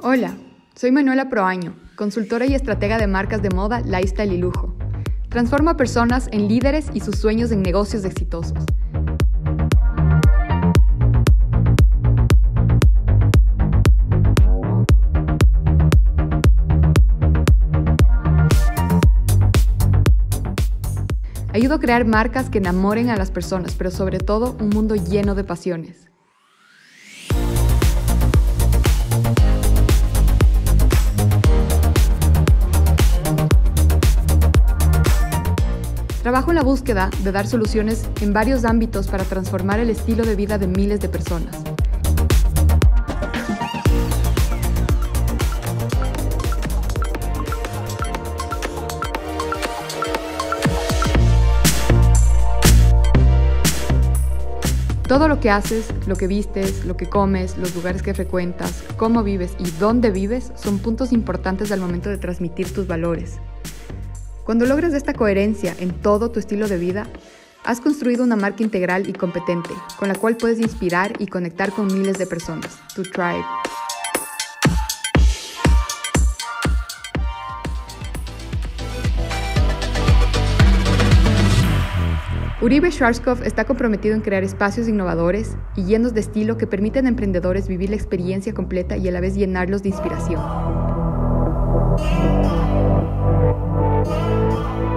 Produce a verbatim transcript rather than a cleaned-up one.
Hola, soy Manuela Proaño, consultora y estratega de marcas de moda, lifestyle y lujo. Transformo a personas en líderes y sus sueños en negocios exitosos. Ayudo a crear marcas que enamoren a las personas, pero sobre todo un mundo lleno de pasiones. Trabajo en la búsqueda de dar soluciones en varios ámbitos para transformar el estilo de vida de miles de personas. Todo lo que haces, lo que vistes, lo que comes, los lugares que frecuentas, cómo vives y dónde vives son puntos importantes al momento de transmitir tus valores. Cuando logres esta coherencia en todo tu estilo de vida, has construido una marca integral y competente, con la cual puedes inspirar y conectar con miles de personas. Tu tribe. Uribe Schwarzkopf está comprometido en crear espacios innovadores y llenos de estilo que permiten a emprendedores vivir la experiencia completa y a la vez llenarlos de inspiración.